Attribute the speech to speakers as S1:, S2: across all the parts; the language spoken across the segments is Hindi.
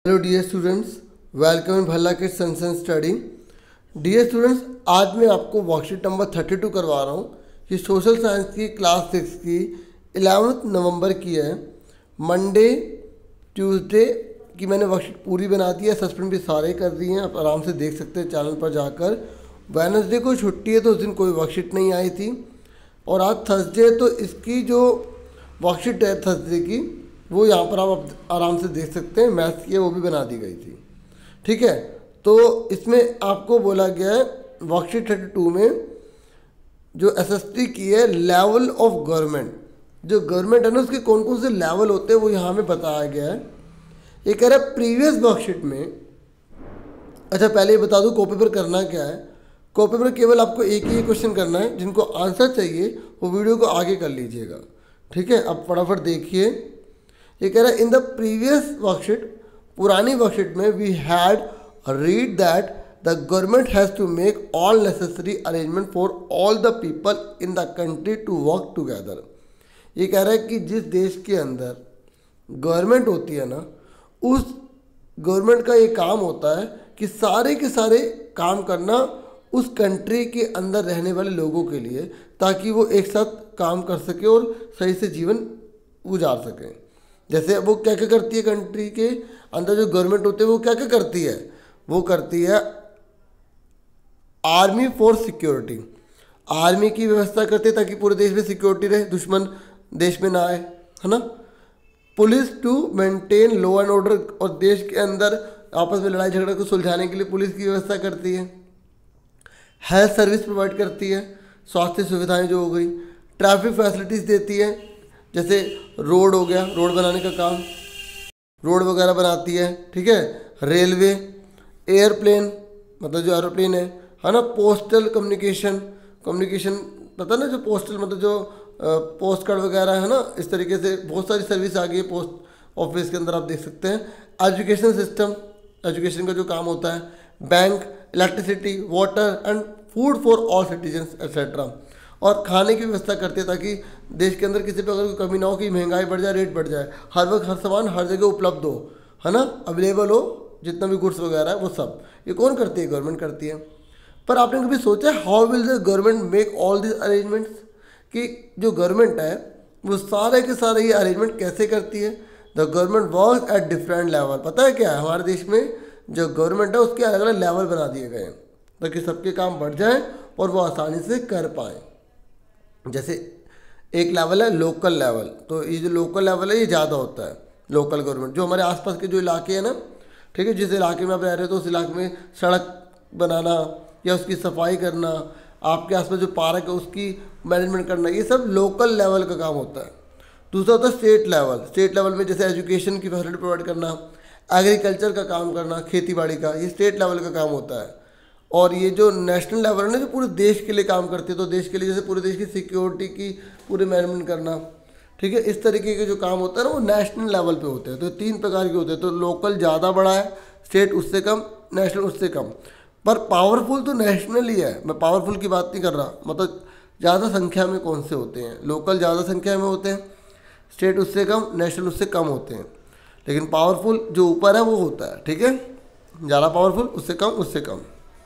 S1: Hello dear students, welcome in Bhalla kids सनसन स्टडी। डियर स्टूडेंट्स, आज मैं आपको वर्कशीट नंबर 32 करवा रहा हूँ। ये सोशल साइंस की क्लास 6 की 11 नवंबर की है। मंडे ट्यूसडे की मैंने वर्कशीट पूरी बना दी है, सस्पेंड भी सारे कर दिए हैं, आप आराम से देख सकते हैं चैनल पर जाकर। वेडनेसडे को छुट्टी है तो उस दिन कोई वर्कशीट नहीं आई थी, और आज थर्सडे है तो इसकी जो वर्कशीट है थर्सडे की वो यहाँ पर आप आराम से देख सकते हैं, मैथ्स की वो भी बना दी गई थी। ठीक है, तो इसमें आपको बोला गया है वर्कशीट 32 में जो एसएसटी की है लेवल ऑफ गवर्नमेंट, जो गवर्नमेंट है ना उसके कौन कौन से लेवल होते हैं वो यहाँ में बताया गया है। ये कह रहा है प्रीवियस वर्कशीट में। अच्छा, पहले ये बता दूँ कॉपी पर करना क्या है। कॉपी पर केवल आपको एक ही क्वेश्चन करना है, जिनको आंसर चाहिए वो वीडियो को आगे कर लीजिएगा। ठीक है, अब फटाफट देखिए। ये कह रहा है इन द प्रीवियस वर्कशीट, पुरानी वर्कशीट में we had read that the government has to make all necessary arrangement for all the people in the country to work together. ये कह रहा है कि जिस देश के अंदर गवर्नमेंट होती है ना, उस गवर्नमेंट का ये काम होता है कि सारे के सारे काम करना उस कंट्री के अंदर रहने वाले लोगों के लिए, ताकि वो एक साथ काम कर सके और सही से जीवन गुजार सकें। जैसे वो क्या क्या करती है, कंट्री के अंदर जो गवर्नमेंट होते हैं वो क्या क्या करती है, वो करती है आर्मी फॉर सिक्योरिटी, आर्मी की व्यवस्था करती है ताकि पूरे देश में सिक्योरिटी रहे, दुश्मन देश में ना आए, है ना। Police to maintain law and order, और देश के अंदर आपस में लड़ाई झगड़े को सुलझाने के लिए पुलिस की व्यवस्था करती है। हेल्थ सर्विस प्रोवाइड करती है, स्वास्थ्य सुविधाएं जो हो गई। ट्रैफिक फैसिलिटीज़ देती है, जैसे रोड हो गया, रोड बनाने का काम, रोड वगैरह बनाती है। ठीक है, रेलवे, एयरप्लेन मतलब जो एरोप्लेन है ना। पोस्टल कम्युनिकेशन, पता ना, जो पोस्टल मतलब जो पोस्ट कार्ड वगैरह है ना, इस तरीके से बहुत सारी सर्विस आ गई है पोस्ट ऑफिस के अंदर, आप देख सकते हैं। एजुकेशन सिस्टम, एजुकेशन का जो काम होता है। Bank, electricity, water and food for all citizens etcetera, और खाने की व्यवस्था करती है ताकि देश के अंदर किसी पर अगर कोई कमी ना हो कि महंगाई बढ़ जाए, रेट बढ़ जाए, हर वक्त हर सामान हर जगह उपलब्ध हो, है ना, अवेलेबल हो, जितना भी गुड्स वगैरह है वो सब ये कौन करती है, गवर्नमेंट करती है। पर आपने कभी सोचा how will the government make all this arrangements, कि जो गवर्नमेंट है वो सारे के सारे ये अरेंजमेंट कैसे करती है। The government work at different level. पता है क्या है, हमारे देश में जो गवर्नमेंट है उसके अलग अलग लेवल बना दिए गए हैं ताकि सबके काम बढ़ जाए और वो आसानी से कर पाएँ। जैसे एक लेवल है लोकल लेवल, तो ये जो लोकल लेवल है ये ज़्यादा होता है। लोकल गवर्नमेंट जो हमारे आसपास के जो इलाके हैं ना, ठीक है, जिस इलाके में आप रह रहे हो तो उस इलाके में सड़क बनाना या उसकी सफाई करना, आपके आसपास जो पार्क है उसकी मैनेजमेंट करना, ये सब लोकल लेवल का काम होता है। दूसरा होता है स्टेट लेवल। स्टेट लेवल में जैसे एजुकेशन की फैसिलिटी प्रोवाइड करना, एग्रीकल्चर का काम करना, खेती बाड़ी का, ये स्टेट लेवल का काम होता है। और ये जो नेशनल लेवल है ना, जो पूरे देश के लिए काम करती है, तो देश के लिए जैसे पूरे देश की सिक्योरिटी की पूरे मैनेजमेंट करना, ठीक है, इस तरीके के जो काम होता है ना वो नेशनल लेवल पे होते हैं। तो 3 प्रकार के होते हैं, तो लोकल ज़्यादा बड़ा है, स्टेट उससे कम, नेशनल उससे कम। पर पावरफुल तो नेशनल ही है, मैं पावरफुल की बात नहीं कर रहा, मतलब ज़्यादा संख्या में कौन से होते हैं। लोकल ज़्यादा संख्या में होते हैं, स्टेट उससे कम, नेशनल उससे कम होते हैं, लेकिन पावरफुल जो ऊपर है वो होता है। ठीक है, ज़्यादा पावरफुल, उससे कम, उससे कम।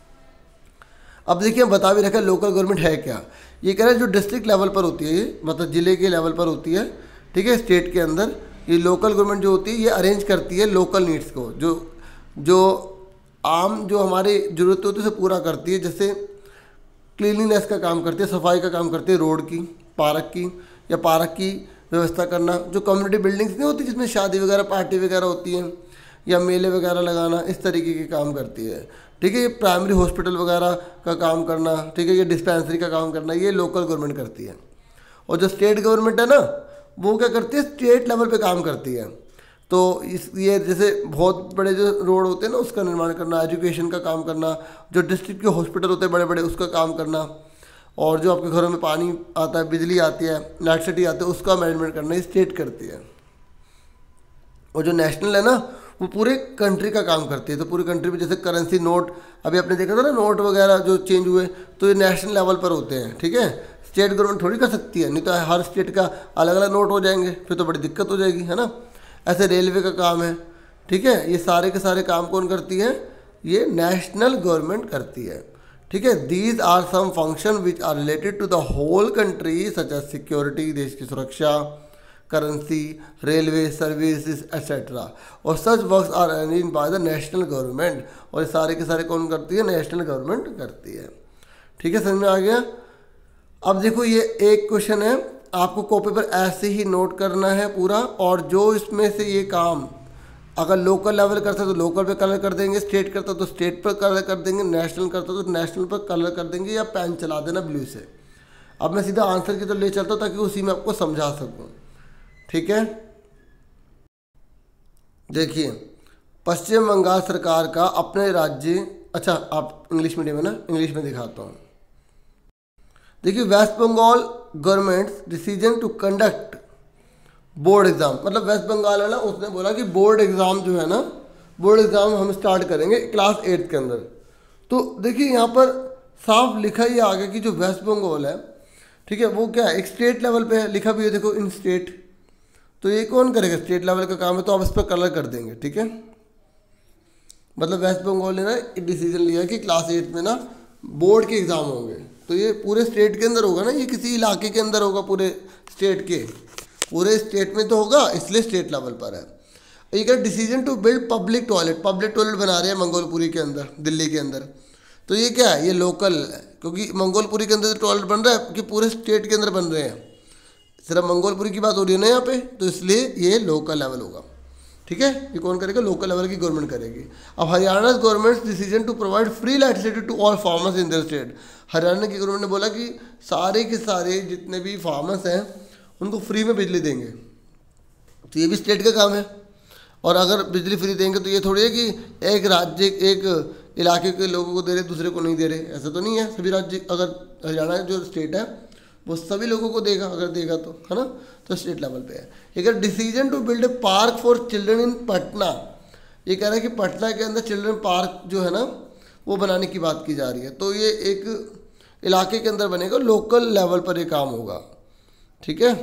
S1: अब देखिए बता भी रखा है लोकल गवर्नमेंट है क्या। ये कह रहा है जो डिस्ट्रिक्ट लेवल पर होती है, ये मतलब ज़िले के लेवल पर होती है, ठीक है, स्टेट के अंदर। ये लोकल गवर्नमेंट जो होती है ये अरेंज करती है लोकल नीड्स को, जो आम जो हमारी ज़रूरतें होती है उसे पूरा करती है। जैसे क्लीनिनेस का काम करती है, सफाई का काम करती है, रोड की, पार्क की, या पार्क की व्यवस्था करना। जो कम्युनिटी बिल्डिंग्स नहीं होती जिसमें शादी वगैरह पार्टी वगैरह होती हैं, या मेले वगैरह लगाना, इस तरीके के काम करती है। ठीक है, ये प्राइमरी हॉस्पिटल वगैरह का काम करना, ठीक है, ये डिस्पेंसरी का काम करना, ये लोकल गवर्नमेंट करती है। और जो स्टेट गवर्नमेंट है ना वो क्या करती है, स्टेट लेवल पे काम करती है। तो ये जैसे बहुत बड़े जो रोड होते हैं ना उसका निर्माण करना, एजुकेशन का काम करना, जो डिस्ट्रिक्ट के हॉस्पिटल होते हैं बड़े बड़े उसका काम करना, और जो आपके घरों में पानी आता है, बिजली आती है, इलेक्ट्रिसिटी आती है, उसका मैनेजमेंट करना ये स्टेट करती है। और जो नेशनल है ना वो पूरे कंट्री का काम करती है। तो पूरी कंट्री में जैसे करेंसी, नोट, अभी आपने देखा था ना नोट वगैरह जो चेंज हुए, तो ये नेशनल लेवल पर होते हैं। ठीक है, स्टेट गवर्नमेंट थोड़ी कर सकती है, नहीं तो हर स्टेट का अलग अलग नोट हो जाएंगे, फिर तो बड़ी दिक्कत हो जाएगी, है ना। ऐसे रेलवे का काम है, ठीक है, ये सारे के सारे काम कौन करती है, ये नेशनल गवर्नमेंट करती है। ठीक है, these are some function which are related to the whole country such as security, देश की सुरक्षा, करेंसी, रेलवे सर्विसेज एट्सेट्रा, और such works are arranged by the national government, और ये सारे के सारे कौन करती है, नेशनल गवर्नमेंट करती है। ठीक है, समझ में आ गया। अब देखो ये एक क्वेश्चन है, आपको कॉपी पर ऐसे ही नोट करना है पूरा, और जो इसमें से ये काम अगर लोकल लेवल करता तो लोकल पे कलर कर देंगे, स्टेट करता तो स्टेट पर कलर कर देंगे, नेशनल करता तो नेशनल पर कलर कर देंगे, या पेन चला देना ब्लू से। अब मैं सीधा आंसर की तरफ ले चलता हूँ ताकि उसी में आपको समझा सकूँ। ठीक है, देखिए पश्चिम बंगाल सरकार का अपने राज्य, अच्छा आप इंग्लिश मीडियम है ना, इंग्लिश में दिखाता हूँ। देखिए West Bengal government decision to conduct board exam, मतलब वेस्ट बंगाल है ना, उसने बोला कि बोर्ड एग्ज़ाम जो है ना, बोर्ड एग्ज़ाम हम स्टार्ट करेंगे क्लास 8 के अंदर। तो देखिए यहाँ पर साफ लिखा ही आ गया कि जो वेस्ट बंगाल है, ठीक है, वो क्या है, एक स्टेट लेवल पे है, लिखा भी है देखो इन स्टेट। तो ये कौन करेगा, स्टेट लेवल का काम है, तो आप इस पर कलर कर देंगे। ठीक है, मतलब वेस्ट बंगाल ने ना एक डिसीजन लिया कि क्लास 8 में ना बोर्ड के एग्ज़ाम होंगे, तो ये पूरे स्टेट के अंदर होगा ना, ये किसी इलाके के अंदर होगा, पूरे स्टेट के, पूरे स्टेट में तो होगा, इसलिए स्टेट लेवल पर है। ये क्या, decision to build public toilet बना रहे हैं मंगोलपुरी के अंदर, दिल्ली के अंदर। तो ये क्या है, ये लोकल है, क्योंकि मंगोलपुरी के अंदर टॉयलेट बन रहा है कि पूरे स्टेट के अंदर बन रहे हैं, सिर्फ मंगोलपुरी की बात हो रही है ना यहाँ पे, तो इसलिए ये लोकल लेवल होगा। ठीक है, ये कौन करेगा, लोकल लेवल की गवर्नमेंट करेगी। अब Haryana government decision to provide free electricity to all farmers in their state, Haryana की गवर्नमेंट ने बोला कि सारे के सारे जितने भी फार्मर्स हैं उनको फ्री में बिजली देंगे। तो ये भी स्टेट का काम है, और अगर बिजली फ्री देंगे तो ये थोड़ी है कि एक राज्य एक इलाके के लोगों को दे रहे दूसरे को नहीं दे रहे, ऐसा तो नहीं है। सभी राज्य, अगर हरियाणा जो स्टेट है वो सभी लोगों को देगा, अगर देगा तो, है ना, तो स्टेट लेवल पे है। अगर decision to build a park for children in Patna, ये कह रहा है कि पटना के अंदर चिल्ड्रन पार्क जो है ना वो बनाने की बात की जा रही है, तो ये एक इलाके के अंदर बनेगा, लोकल लेवल पर ये काम होगा। ठीक है,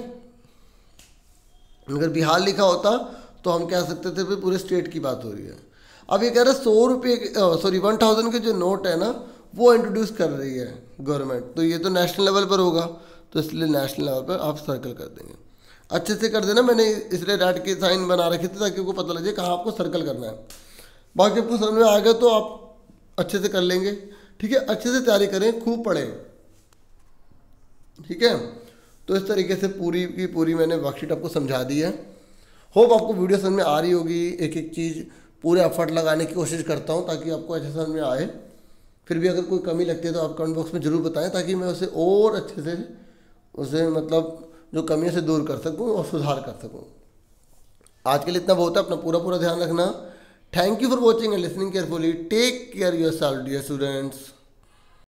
S1: अगर बिहार लिखा होता तो हम कह सकते थे पूरे स्टेट की बात हो रही है। अब ये कह रहा है 100 रुपये, सॉरी 1000 के जो नोट है ना वो इंट्रोड्यूस कर रही है गवर्नमेंट, तो ये तो नेशनल लेवल पर होगा, तो इसलिए नेशनल लेवल पर आप सर्कल कर देंगे, अच्छे से कर देना। मैंने इसलिए रेड के साइन बना रखे थे ताकि आपको पता लगे कहाँ आपको सर्कल करना है। बाकी आपको समझ में आ गया तो आप अच्छे से कर लेंगे। ठीक है, अच्छे से तैयारी करें, खूब पढ़ें। ठीक है, तो इस तरीके से पूरी की पूरी मैंने वर्कशीट आपको समझा दी है। होप आपको वीडियो समझ में आ रही होगी, एक एक चीज़ पूरे एफर्ट लगाने की कोशिश करता हूँ ताकि आपको अच्छे समझ में आए। फिर भी अगर कोई कमी लगती है तो आप कमेंट बॉक्स में ज़रूर बताएं ताकि मैं उसे और अच्छे से उसे मतलब जो कमियों से दूर कर सकूं और सुधार कर सकूं। आज के लिए इतना बहुत है, अपना पूरा ध्यान रखना। Thank you for watching and listening carefully. Take care yourself dear students.